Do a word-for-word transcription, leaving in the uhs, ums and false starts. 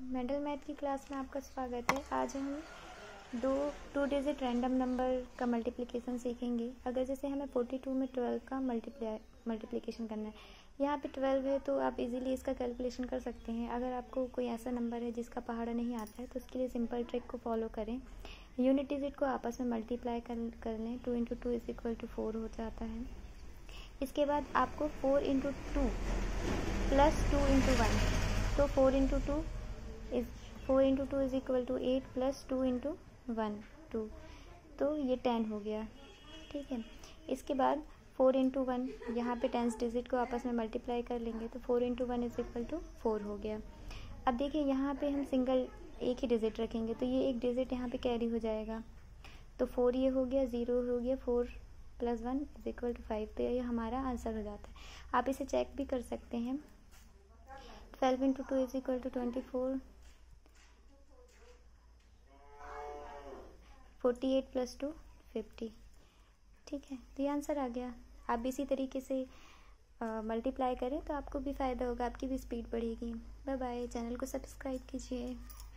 Mental math की class में आपका स्वागत है। आज हम दो टू डिजिट रैंडम नंबर का मल्टीप्लिकेशन सीखेंगे। अगर जैसे हमें फोर्टी टू में ट्वेल्व का मल्टीप्लाई मल्टीप्लिकेशन करना है, यहाँ पे ट्वेल्व है तो आप इजीली इसका कैलकुलेशन कर सकते हैं। अगर आपको कोई ऐसा नंबर है जिसका पहाड़ा नहीं आता है तो उसके लिए सिंपल ट्रिक को फॉलो करें। यूनिट डिजिट को आपस में मल्टीप्लाई कर कर लें। Two into two is equal to four हो जाता है। इसके बाद आपको four into two plus two into one, तो four into two is four into two is equal to eight plus two into one two, तो ये टेन हो गया। ठीक है, इसके बाद फोर इंटू वन, यहाँ पे टेंस डिजिट को आपस में मल्टीप्लाई कर लेंगे तो four into one is equal to four हो गया। अब देखिए यहाँ पे हम सिंगल एक ही डिजिट रखेंगे तो ये एक डिजिट यहाँ पे कैरी हो जाएगा, तो फोर ये हो गया, ज़ीरो हो गया, four plus one is equal to five, तो ये हमारा आंसर हो जाता है। आप इसे चेक भी कर सकते हैं। Twelve into two is equal to twenty four, forty eight plus two fifty. ठीक है, तो ये आंसर आ गया। आप भी इसी तरीके से मल्टीप्लाई करें तो आपको भी फ़ायदा होगा, आपकी भी स्पीड बढ़ेगी। बाय बाय, चैनल को सब्सक्राइब कीजिए।